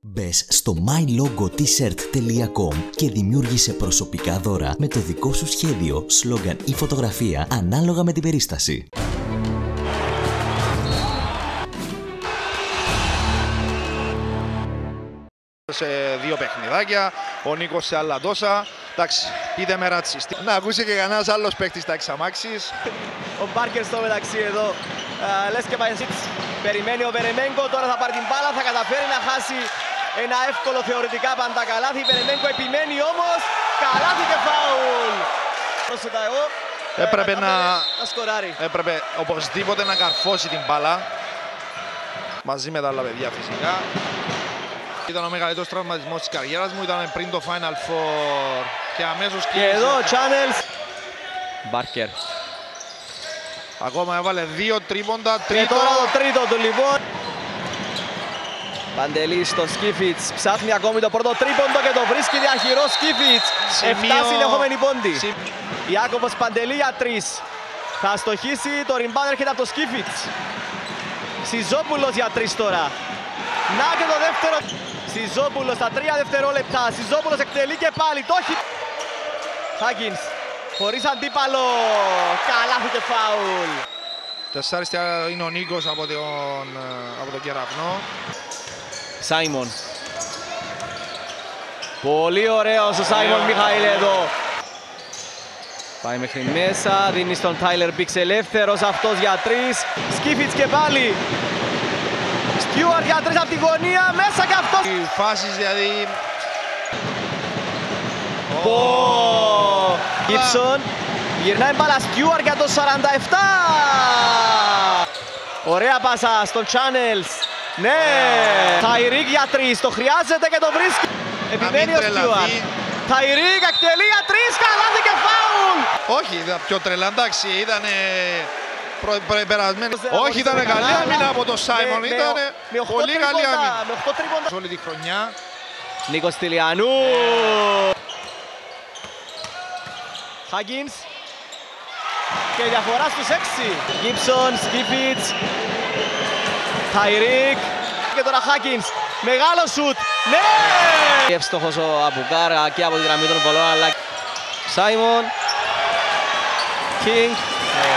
Μπες στο mylogotshirt.com και δημιούργησε προσωπικά δώρα με το δικό σου σχέδιο, σλόγγαν ή φωτογραφία ανάλογα με την περίσταση. Σε δύο παιχνιδάκια, ο Νίκος σε άλλα τόσα. Εντάξει, πείτε με ρατσιστή. Να ακούσει και κανένας άλλος παίκτης τα εξαμάξεις. Ο Μπάρκερ στο μεταξύ εδώ. Λες και Παγιασίτς περιμένει ο Βερεμέγκο, τώρα θα πάρει την μπάλα, θα καταφέρει να χάσει ένα εύκολο θεωρητικά παντακαλάθι. Βερεμέγκο επιμένει όμως, καλάθι και φάουλ. Πρόσθετα εγώ, Έπρεπε να σκοράρει. Έπρεπε οπωσδήποτε να καρφώσει την μπάλα. Μαζί με τα άλλα παιδιά φυσικά. Ήταν ο μεγαλύτερος τραυματισμός της καριέρας μου, ήταν πριν το Final Four και αμέσως και εδώ ο Channels. Μπάρκερ. Ακόμα έβαλε δύο τρίποντα, Και τώρα το τρίτο του λοιπόν. Παντελής στο Σκίφιτς, ψάχνει ακόμη το πρώτο τρίποντο και το βρίσκει διαχειρός Σκίφιτς. 7 συνεχόμενοι πόντι. Ιάκωβος Παντελή για 3. Θα στοχίσει, το ριμπάν έρχεται από το Σκίφιτς. Σιζόπουλος για 3 τώρα. Να και το δεύτερο. Σιζόπουλος στα 3 δευτερόλεπτα. Σιζόπουλος εκτελεί και πάλι. Το έχει. Χάγκινς. Χωρίς αντίπαλο. Καλάθι και φάουλ. Τεσσάριστη είναι ο Νίκος από τον Κεραυνό. Σάιμον. Πολύ ωραίος ο Σάιμον Μιχαήλ εδώ. Πάει μέχρι μέσα. Δίνει στον Τάιλερ Μπίξ ελεύθερος. Αυτός για 3. Σκίφιτς και πάλι. Στιούαρτ για 3 από τη γωνία, μέσα και αυτό! Οι φάσεις δηλαδή... Γκίψον, γυρνάει μπάλα Στιούαρτ για το 47! Ωραία πάσα στον Channels. Ναι! Ταϊρίκ για 3, το χρειάζεται και το βρίσκει. Επιμένει ο Στιούαρτ. Ταϊρίκ εκτελεί για 3, καλάθι και φάουλ! Όχι, πιο τρελά, εντάξει, ήτανε... Όχι, ήταν καλή άμυνα από τον Σάιμον, ήταν πολύ καλή άμυνα. Με 8 τρίποντα. Όλη τη χρονιά. Νίκος Τηλιανού. Χάγκινς. Και διαφορά στους 6. Γκίψον, Σκίφιτς. Ταϊρίκ. Και τώρα Χάγκινς. Μεγάλο σουτ. Ναι! Εύστοχος ο Αμπουκάρα και από τη γραμμή των πολλών, αλλά... Σάιμον. Κίνγκ.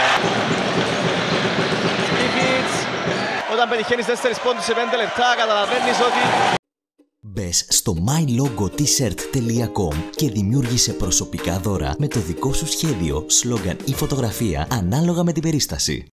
Όταν πετυχαίνεις 4 πόντους σε 5 λεπτά, καταλαβαίνεις ότι... Μπες στο mylogotshirt.com και δημιούργησε προσωπικά δώρα με το δικό σου σχέδιο, σλόγγαν ή φωτογραφία ανάλογα με την περίσταση.